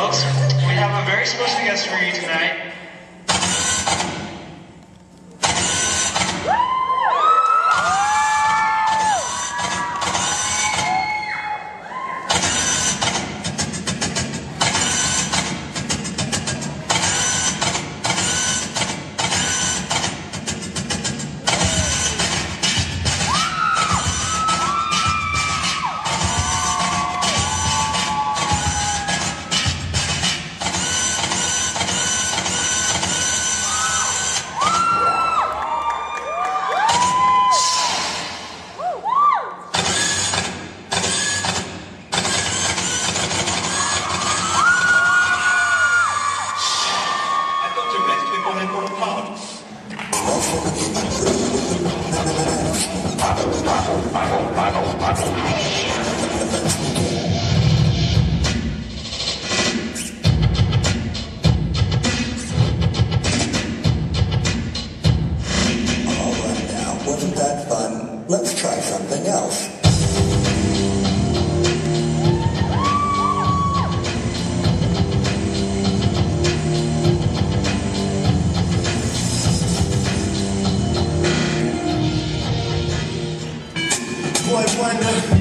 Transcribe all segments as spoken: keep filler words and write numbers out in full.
folks. We have a very special guest for you tonight. Let's try something else. Boy wonder.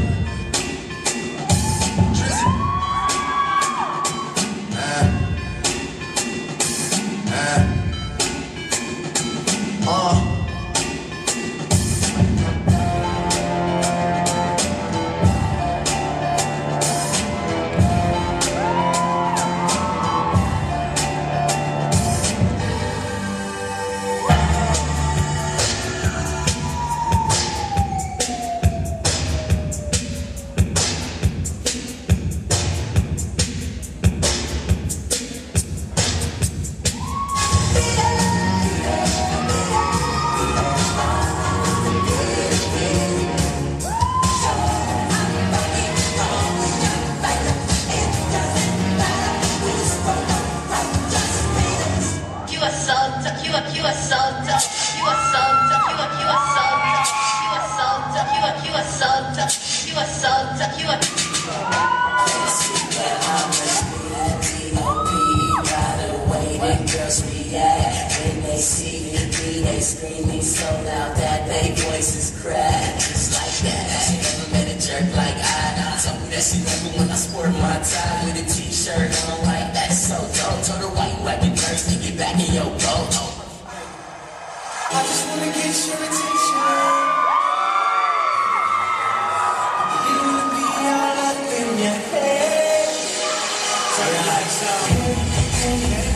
When they see me, they screaming so loud that their voices crack. Just like that. She never met a jerk like I. Told me that she never when I sport my tie with a t-shirt on like that. So dope. Told her why you acting thirsty, get back in your boat. I just wanna get your attention. You wanna be all up in your head. Turn the lights on.